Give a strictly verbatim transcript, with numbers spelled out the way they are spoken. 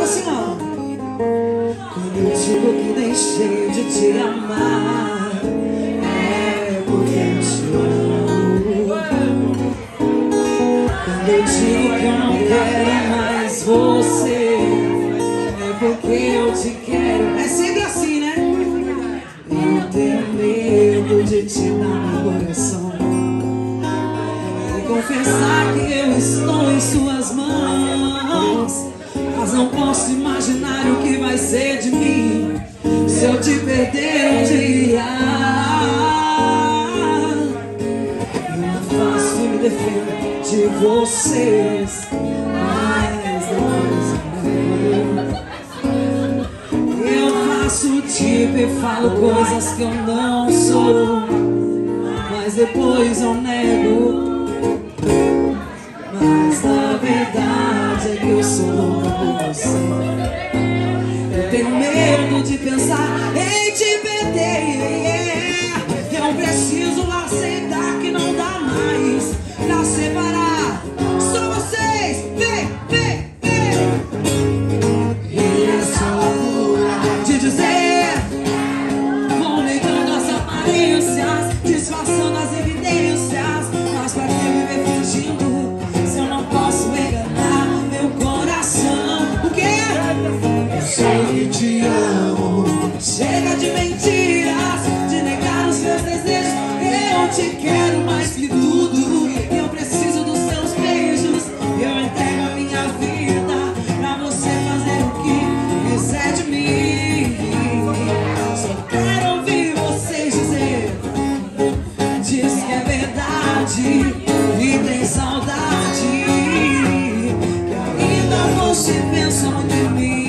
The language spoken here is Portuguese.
assim, ó. Quando eu digo que deixei de te amar, é porque eu te amo. Quando eu digo que eu não quero mais você, é porque eu te quero. É sempre assim, né? Eu tenho medo de te dar meu coração e confessar que eu estou em suas mãos, mas não posso imaginar o que vai ser de mim se eu te perder um dia. Eu não faço e me defendo de vocês, mas depois eu faço tipo e falo coisas que eu não sou, mas depois eu nego. Mas a verdade é que eu sou louco por você. Eu tenho medo de pensar em te perder. Eu preciso aceitar que não dá mais pra separar. Só vocês, vem, vem, vem. E essa loucura de dizer, vão negando as aparências, disfarçando as evidências. Mas pra que viver fingindo? Sei que te amo. Chega de mentiras, de negar os meus desejos. Eu te quero mais que tudo. Eu preciso dos seus beijos. Eu entrego a minha vida pra você fazer o que quiser de mim. Só quero ouvir vocês dizer, diz que é verdade e tem saudade, que ainda você pensa muito em mim.